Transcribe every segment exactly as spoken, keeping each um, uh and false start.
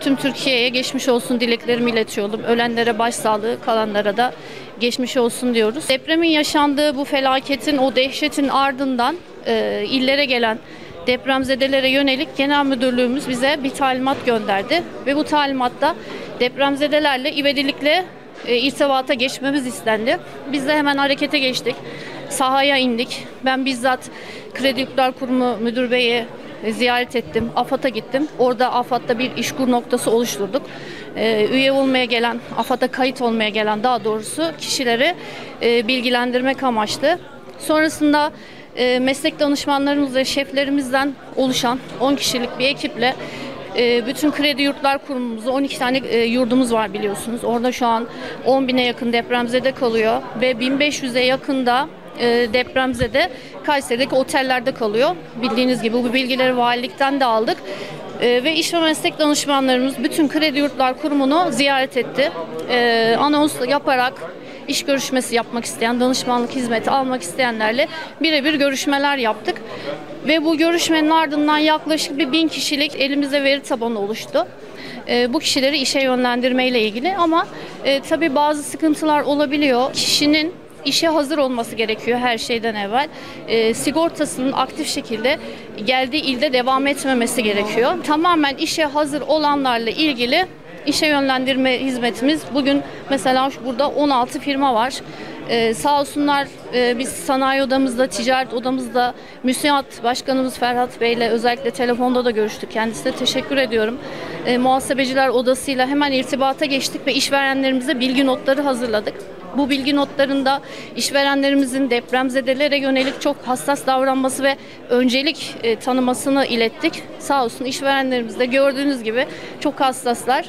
tüm Türkiye'ye geçmiş olsun dileklerimi iletiyorum. Ölenlere başsağlığı, kalanlara da geçmiş olsun diyoruz. Depremin yaşandığı bu felaketin, o dehşetin ardından e, illere gelen depremzedelere yönelik Genel Müdürlüğümüz bize bir talimat gönderdi. Ve bu talimatta depremzedelerle ivedilikle e, irtibata geçmemiz istendi. Biz de hemen harekete geçtik. Sahaya indik. Ben bizzat Kredi Yurtlar Kurumu Müdür Bey'i ziyaret ettim. AFAD'a gittim. Orada AFAD'da bir işkur noktası oluşturduk. Ee, üye olmaya gelen, AFAD'a kayıt olmaya gelen daha doğrusu kişileri e, bilgilendirmek amaçlı. Sonrasında e, meslek danışmanlarımız ve şeflerimizden oluşan on kişilik bir ekiple e, bütün Kredi Yurtlar Kurumumuzda on iki tane e, yurdumuz var biliyorsunuz. Orada şu an on bine yakın depremzede kalıyor ve bin beş yüze yakında depremzede Kayseri'deki otellerde kalıyor. Bildiğiniz gibi bu bilgileri valilikten de aldık. Ee, ve iş ve meslek danışmanlarımız bütün Kredi Yurtlar Kurumu'nu ziyaret etti. Ee, anons yaparak iş görüşmesi yapmak isteyen, danışmanlık hizmeti almak isteyenlerle birebir görüşmeler yaptık. Ve bu görüşmenin ardından yaklaşık bir bin kişilik elimizde veri tabanı oluştu. E, bu kişileri işe yönlendirmeyle ilgili ama e, tabii bazı sıkıntılar olabiliyor. Kişinin İşe hazır olması gerekiyor her şeyden evvel. E, sigortasının aktif şekilde geldiği ilde devam etmemesi gerekiyor. Tamamen işe hazır olanlarla ilgili işe yönlendirme hizmetimiz bugün mesela burada on altı firma var. Ee, sağ olsunlar e, biz sanayi odamızda, ticaret odamızda müsiat başkanımız Ferhat Bey ile özellikle telefonda da görüştük. Kendisine teşekkür ediyorum. E, muhasebeciler odasıyla hemen irtibata geçtik ve işverenlerimize bilgi notları hazırladık. Bu bilgi notlarında işverenlerimizin depremzedelere yönelik çok hassas davranması ve öncelik e, tanımasını ilettik. Sağ olsun işverenlerimiz de gördüğünüz gibi çok hassaslar.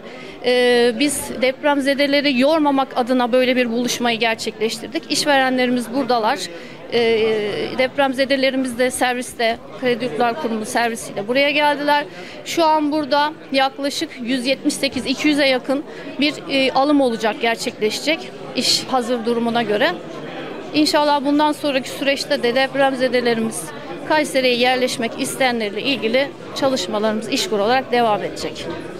E, biz depremzedeleri yormamak adına böyle bir buluşmayı gerçekleştirdik. İşverenlerimiz buradalar. E, depremzedelerimiz de serviste, Kredi Yurtlar Kurumu servisiyle buraya geldiler. Şu an burada yaklaşık yüz yetmiş sekiz iki yüze yakın bir e, alım olacak, gerçekleşecek iş hazır durumuna göre. İnşallah bundan sonraki süreçte de depremzedelerimiz Kayseri'ye yerleşmek isteyenlerle ilgili çalışmalarımız işkur olarak devam edecek.